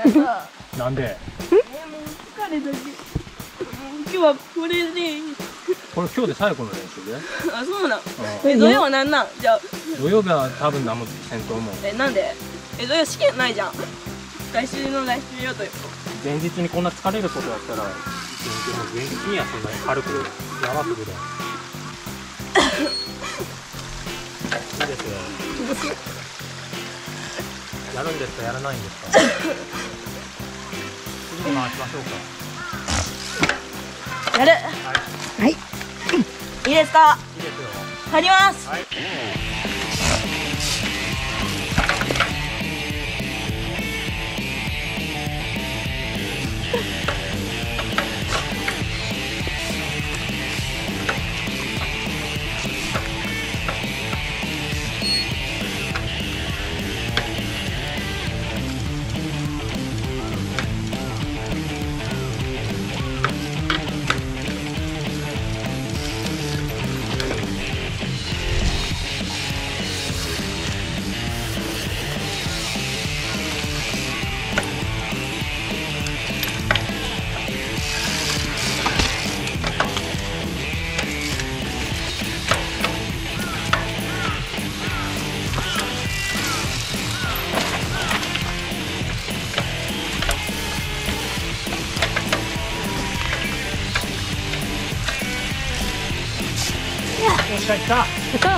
なんで？ もう疲れたし、今日はこれで。 これ今日で最後の練習で？ あ、そうなん。土曜はなんなん？じゃあ。 土曜日は多分何もせんと思う。 なんで？土曜試験ないじゃん。来週の来週よと。 前日にこんな疲れることやったら、前日にはそんなに軽くやらせるで。いいですよ。やるんですか、やらないんですか。次に回しましょうか。 やる。 はい。 いいですか。 いいですよ。 入ります。 はい。よっしゃ、いった。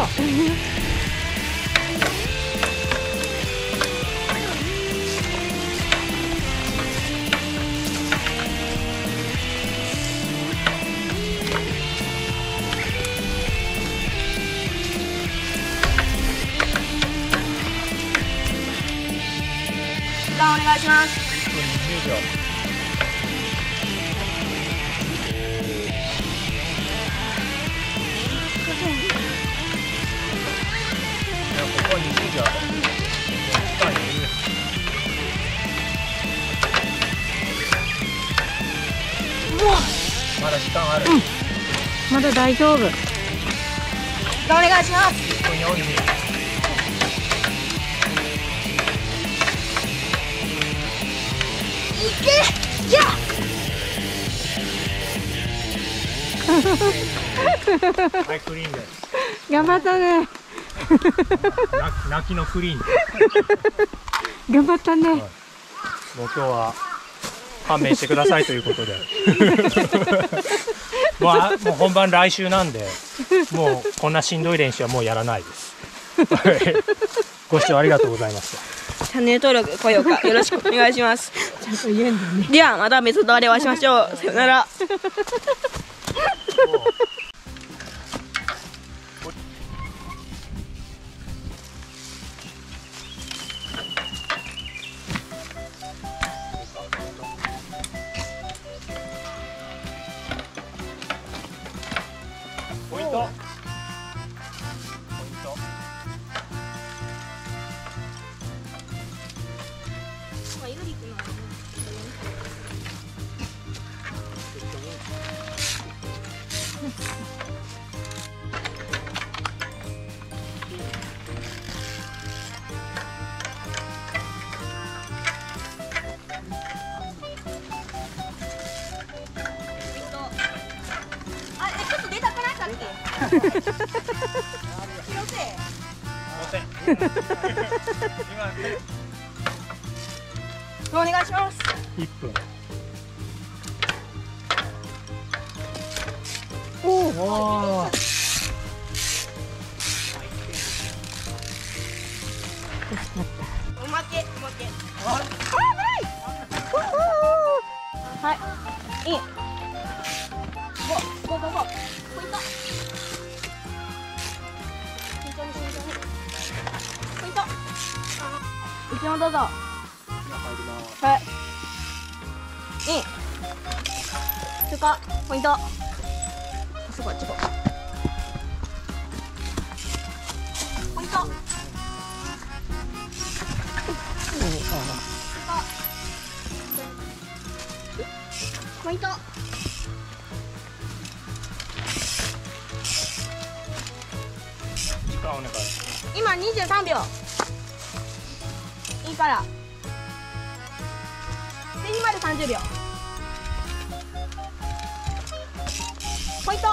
時間お願いします。 1分20秒。ここは20秒。まだ時間ある。 まだ大丈夫。 時間お願いします。 1分40。 いけ。いや。 はい、クリーンです。 頑張ったね。 泣きのクリーン。 頑張ったね。 もう今日は勘弁してくださいということで。もう本番来週なんで、もうこんなしんどい練習はもうやらないです。ご視聴ありがとうございました。 チャンネル登録、高評価よろしくお願いします。 ちゃんと言えんだね。 ではまた別の動画でお会いしましょう。さよなら。 ポイント。 ちょっと出たくないさっき。気のせい。お願いします。 1分。 おお。 おー。 おまけ。はい。いい。ゴー。ポイント。慎重に。ポイント。一応どうぞ。はい。いい。通過。ポイント。すごい。ポイント。ポイント。 時間お願いします。 今23秒。いいから。 30秒。ポイント。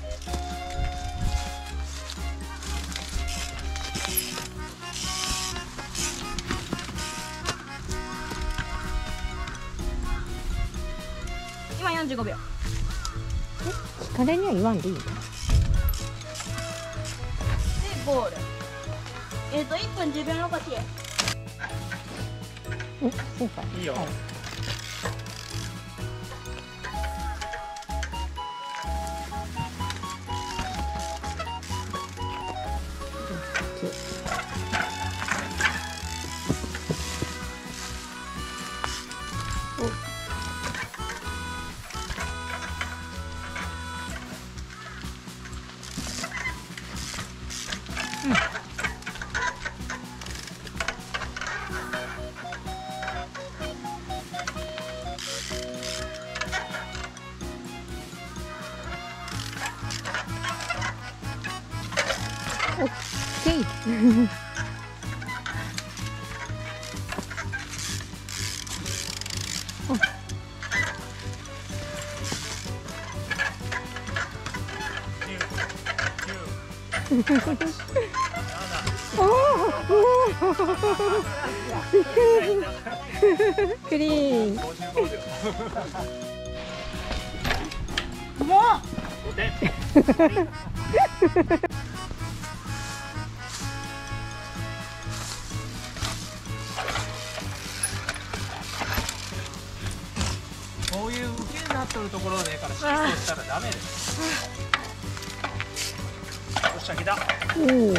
今45秒。 彼には言わんでいいの？ でゴール。1分10秒残し。 そうか。 いいよ。 オッケー。クリーン。 もう 5点。こういう受けになっとるところでから失踪したらダメです。よっしゃ、来た。 おお。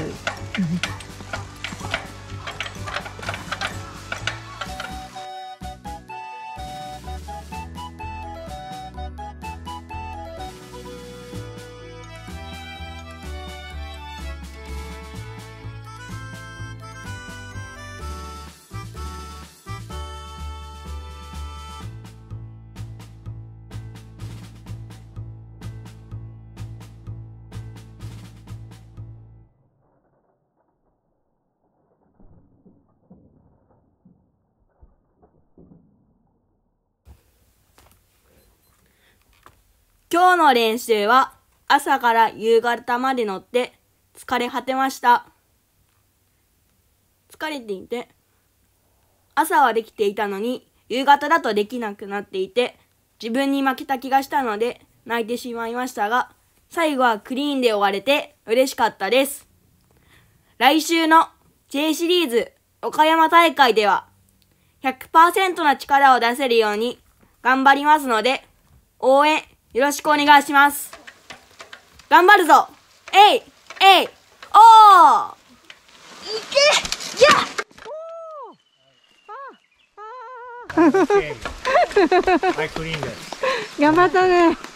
今日の練習は朝から夕方まで乗って疲れ果てました。疲れていて、朝はできていたのに夕方だとできなくなっていて、自分に負けた気がしたので泣いてしまいましたが、最後はクリーンで終われて嬉しかったです。来週の J シリーズ岡山大会では 100% の力を出せるように頑張りますので、応援よろしくお願いします。頑張るぞ。えいえいおー、いけやはい、クリーンです。 頑張ったね。